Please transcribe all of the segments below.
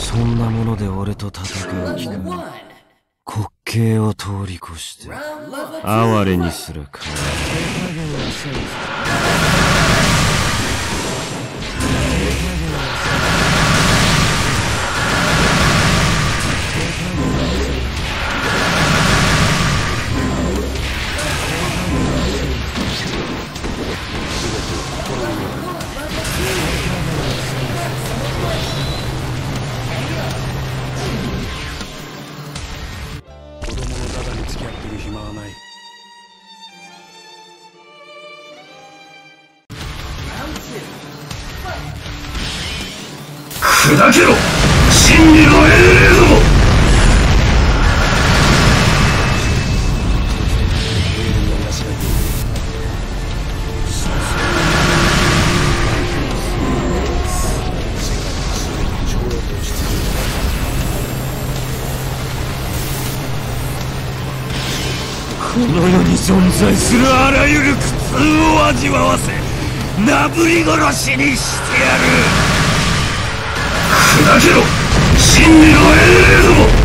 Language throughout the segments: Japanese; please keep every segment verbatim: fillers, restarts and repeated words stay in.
そんなもので俺と戦う気か。滑稽を通り越して哀れにするか。 砕けろ真理の英霊ども。 この世に存在するあらゆる苦痛を味わわせなぶり殺しにしてやる。 砕けろ真理の英霊ども。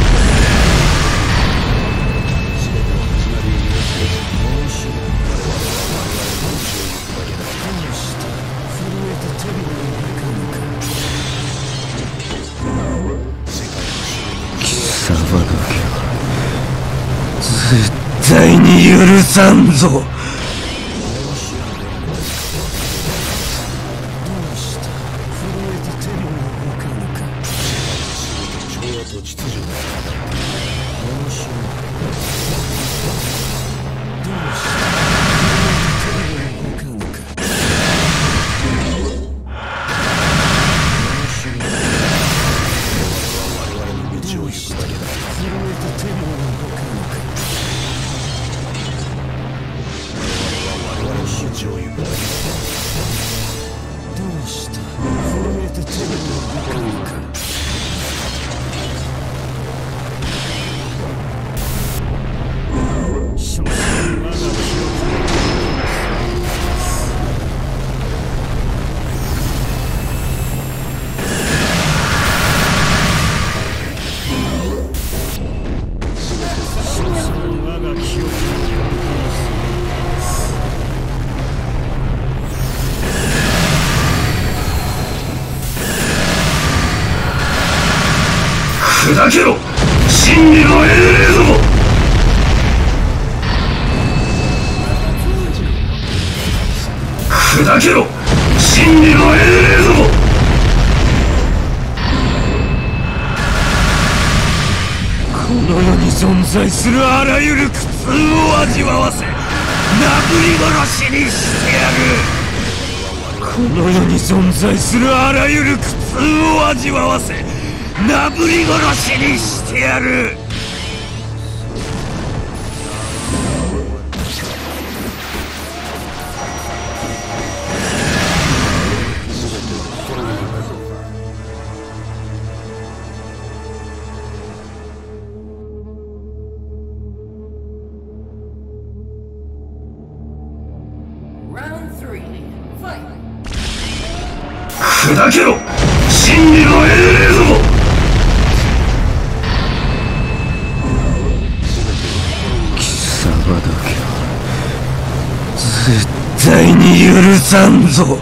貴様だけは絶対に許さんぞ。砕けろ真理の英霊ども。砕けろ真理の英霊ども。 この世に存在するあらゆる苦痛を味わわせなぶり殺しにしてやる。この世に存在するあらゆる苦痛を味わわせなぶり殺しにしてやる。 砕けろ真理の英霊ども。 貴様だけは絶対に許さんぞ。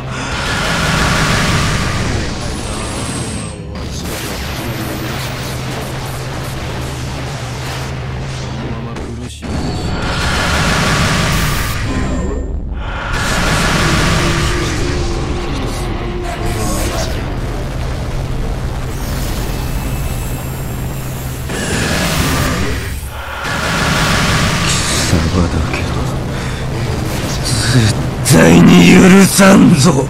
絶対に許さんぞ。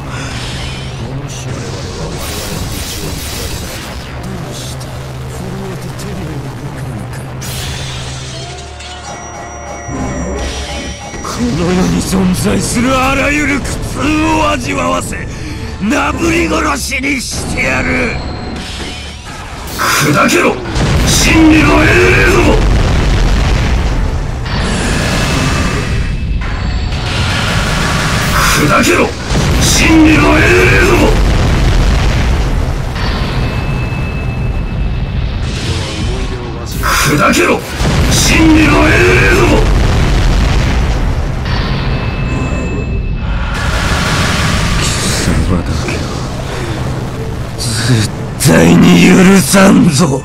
この世に存在するあらゆる苦痛を味わわせなぶり殺しにしてやる。 砕けろ真理の英霊ども。砕けろ真理の英霊ども。 砕けろ真理の英霊ども。 貴様だけは絶対に許さんぞ。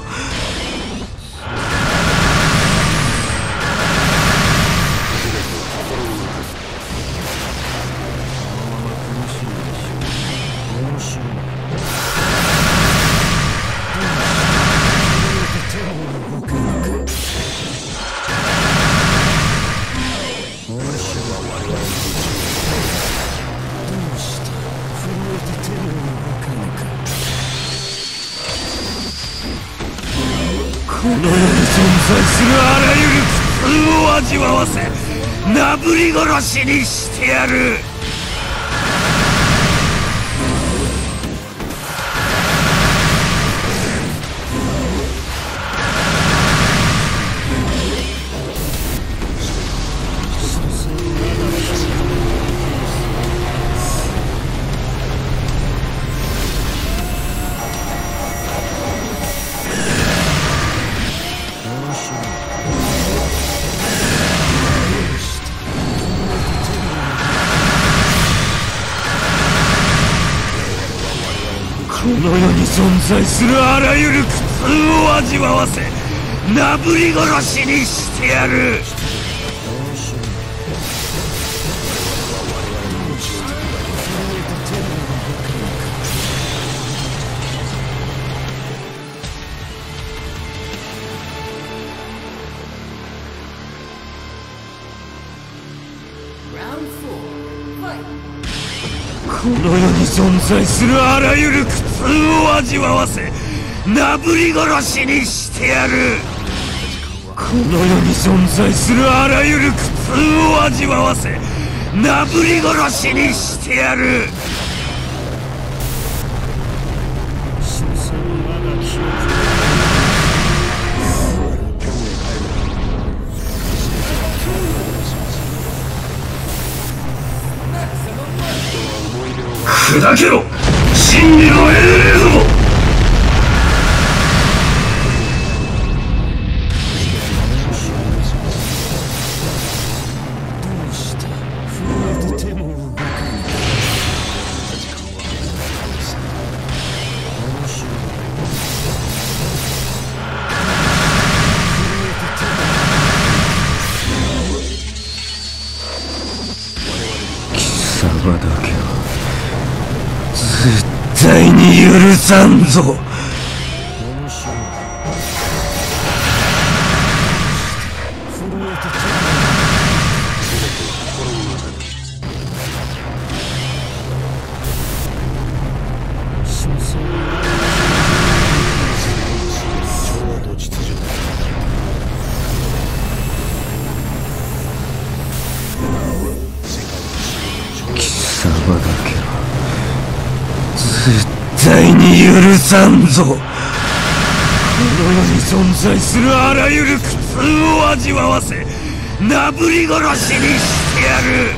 この世に存在するあらゆる苦痛を味わわせ、なぶり殺しにしてやる。この世に存在するあらゆる苦痛を味わわせ、なぶり殺しにしてやる。この世に存在するあらゆる苦痛を味わわせ、なぶり殺しにしてやる。この世に存在するあらゆる苦痛を味わわせ、なぶり殺しにしてやる。 砕けろ真理の英霊ども。 貴様だけは絶対に許さんぞ。貴様だけは絶対に許さんぞ。この世に存在するあらゆる苦痛を味わわせ、なぶり殺しにしてやる。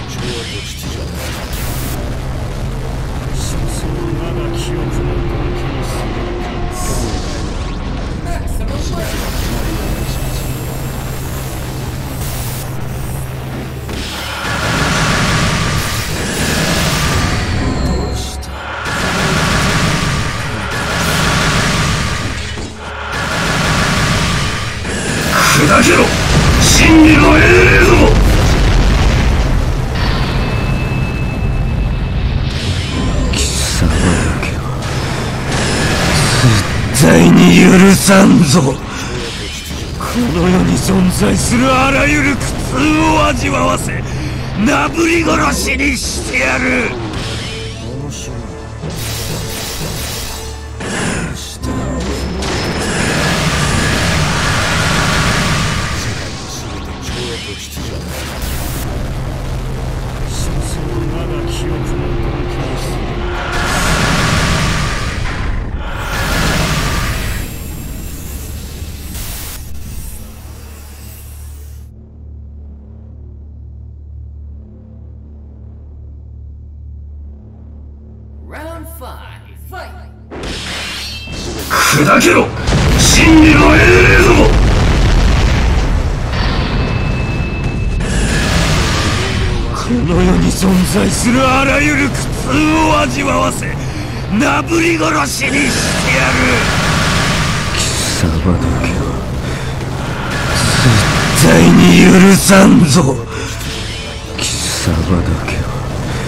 砕けろ真理の英霊ども。 貴様だけは絶対に許さんぞ。この世に存在するあらゆる苦痛を味わわせ、なぶり殺しにしてやる。 砕けろ真理の英霊ども。 の世に存在するあらゆる苦痛を味わわせなぶり殺しにしてやる。貴様だけは絶対に許さんぞ。貴様だけは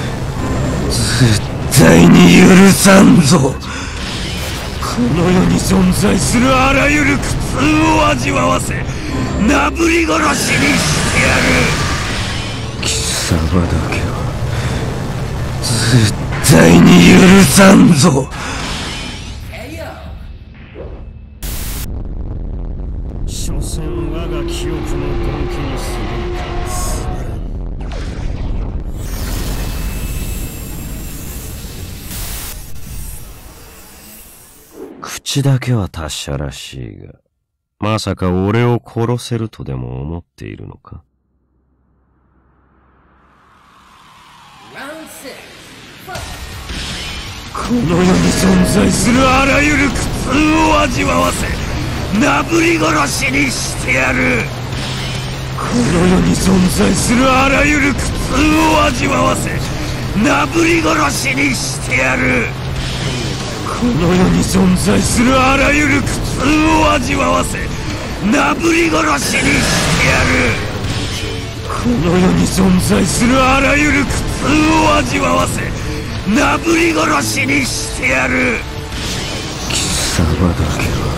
絶対に許さんぞ。この世に存在するあらゆる苦痛を味わわせなぶり殺しにしてやる。貴様だけは絶対に許さんぞ。 所詮我が記憶の根気にするかすまらん。口だけは達者らしいが、まさか俺を殺せるとでも思っているのか。 この世に存在するあらゆる苦痛を味わわせなぶり殺しにしてやる。この世に存在するあらゆる苦痛を味わわせなぶり殺しにしてやる。この世に存在するあらゆる苦痛を味わわせなぶり殺しにしてやる。この世に存在するあらゆる苦痛を味わわせなぶり殺しにしてやる。貴様だけは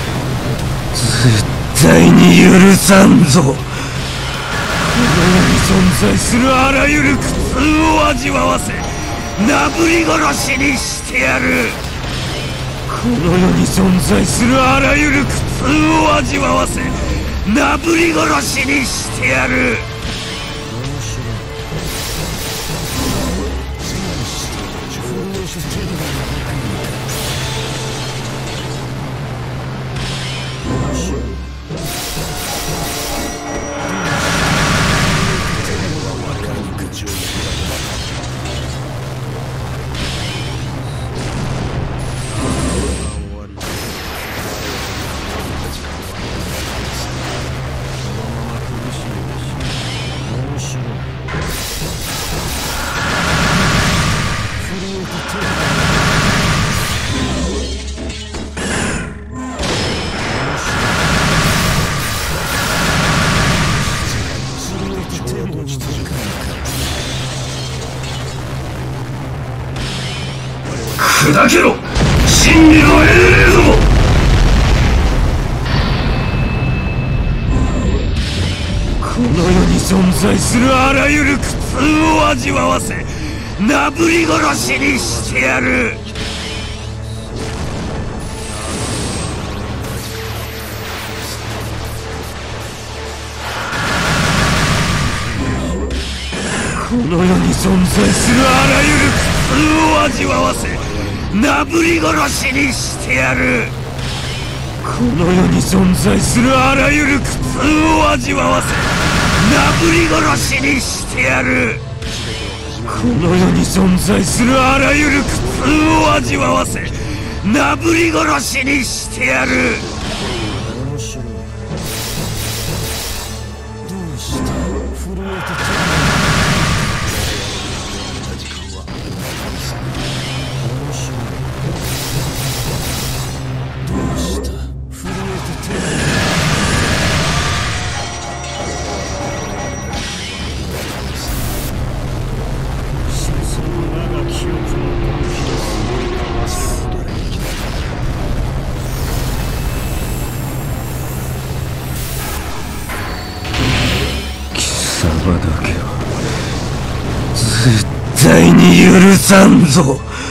絶対に許さんぞ。この世に存在するあらゆる苦痛を味わわせなぶり殺しにしてやる。この世に存在するあらゆる苦痛を味わわせなぶり殺しにしてやる。 砕けろ真理のエレーども。 この世に存在するあらゆる苦痛を味わわせなぶり殺しにしてやる。この世に存在するあらゆる苦痛を味わわせなぶり殺しにしてやる。この世に存在するあらゆる苦痛を味わわせなぶり殺しにしてやる。この世に存在するあらゆる苦痛を味わわせなぶり殺しにしてやる。 面白い。どうした震えてた。 貴様だけは絶対に許さんぞ。